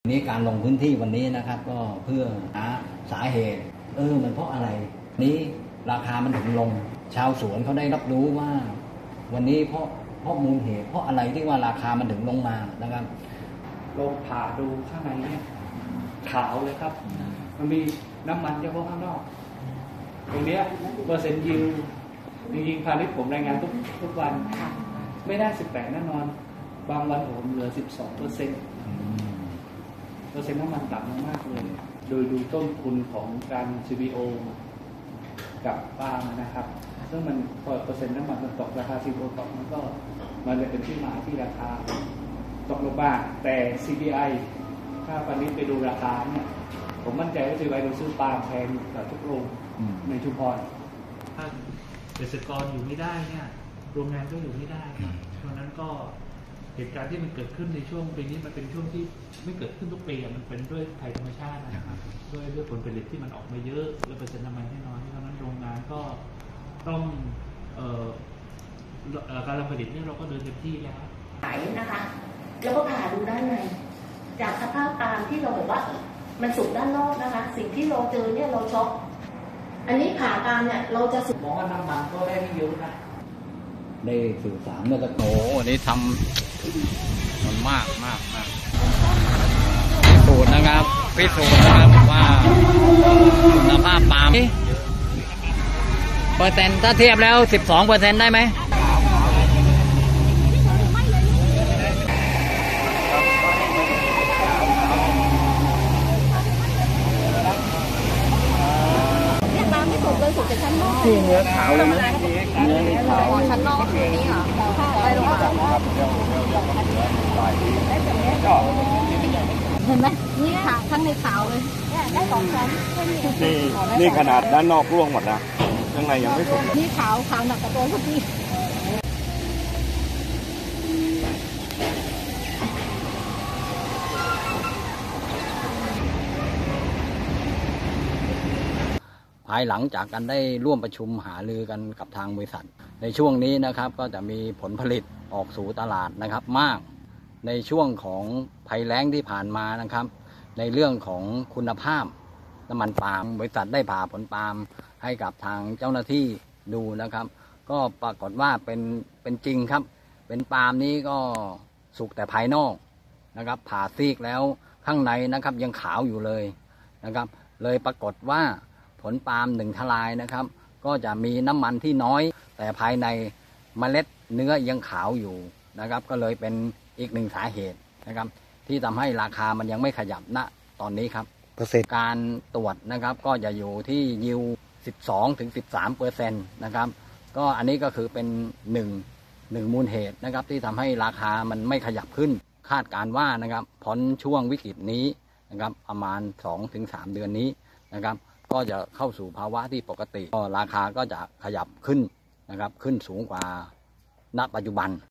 นี้การลงพื้นที่วันนี้นะครับก็เพื่อหาสาเหตุมันเพราะอะไรนี้ราคามันถึงลงชาวสวนเขาได้รับรู้ว่าวันนี้เพราะมูลเหตุเพราะอะไรที่ว่าราคามันถึงลงมานะครับลองผ่าดูข้างในเนี่ยขาวเลยครับมันมีน้ำมันเฉพาะข้างนอกตรงเนี้ยเปอร์เซ็นต์ยิวจริงๆพาณิชย์ผมรายงานทุกวันไม่ได้18แน่นอนบางวันผมเหลือ12%เปอร์เซ็นต์น้ำมันต่ำมากเลยโดยดูต้นทุนของการ CBO กับปาล์มนะครับซึ่งมันพอเปอร์เซ็นต์น้ำมันมันตกราคา CBO ตกมันเลยเป็นที่มาที่ราคาตกลงมาแต่ CPI ถ้าปาณิชย์ไปดูราคาเนี่ยผมมั่นใจว่า CPI เราซื้อปาล์มแพงกว่าทุกโรงในชุมพรถ้าเกษตรกรอยู่ไม่ได้เนี่ยโรงงานก็อยู่ไม่ได้เพราะนั้นก็เหตุการณ์ที่มันเกิดขึ้นในช่วงปีนี้มันเป็นช่วงที่ไม่เกิดขึ้นทุกปีมันเป็นด้วยภัยธรรมชาตินะครับด้วยผลผลิตที่มันออกมาเยอะและเปอร์เซ็นต์น้ำมันน้อยเพราะนั้นโรงงานก็ต้องการผลิตเนี่ยเราก็เดินเต็มที่แล้วขายนะคะแล้วก็ผ่าดูด้านในจากสภาพปาล์มที่เราบอกว่ามันสุกด้านนอกนะคะสิ่งที่เราเจอเนี่ยเราช็อกอันนี้ผ่าปาล์มเนี่ยเราจะสุกมองว่าน้ำมันก็ได้ไม่เยอะนะได้สื่อสารเมื่อตะโกอันนี้ทำมันมากพิสูจน์นะครับว่าคุณภาพปาล์มเปอร์เซ็นต์ถ้าเทียบแล้ว 12% ได้ไหมที่เนื้อขาวเลยนะเนื้อขาวชั้นนอกก็คือนี้เหรอไปลงมาเห็นไหมนี่ขาวข้างในขาวเลยได้2 ชั้นนี่ขนาดด้านนอกร่วงหมดนะข้างในยังไม่สุกนี่ขาวหนักกว่าตัวทุกทีภายหลังจากกันได้ร่วมประชุมหารือกันกับทางบริษัทในช่วงนี้นะครับก็จะมีผลผลิตออกสู่ตลาดนะครับมากในช่วงของภัยแล้งที่ผ่านมานะครับในเรื่องของคุณภาพน้ำมันปาล์มบริษัทได้ผ่าผลปาล์มให้กับทางเจ้าหน้าที่ดูนะครับก็ปรากฏว่าเป็นจริงครับเป็นปาล์มนี้ก็สุกแต่ภายนอกนะครับผ่าซีกแล้วข้างในนะครับยังขาวอยู่เลยนะครับเลยปรากฏว่าผลปาล์ม1 ทลายนะครับก็จะมีน้ำมันที่น้อยแต่ภายในเมล็ดเนื้อยังขาวอยู่นะครับก็เลยเป็นอีก1 สาเหตุนะครับที่ทำให้ราคามันยังไม่ขยับณตอนนี้ครับเปอร์เซ็นต์การตรวจนะครับก็จะอยู่ที่ยิว 12-13% นะครับก็อันนี้ก็คือเป็น1มูลเหตุนะครับที่ทำให้ราคามันไม่ขยับขึ้นคาดการว่านะครับพ้นช่วงวิกฤตนี้นะครับประมาณ 2-3 เดือนนี้นะครับก็จะเข้าสู่ภาวะที่ปกติก็ราคาก็จะขยับขึ้นนะครับขึ้นสูงกว่าณปัจจุบัน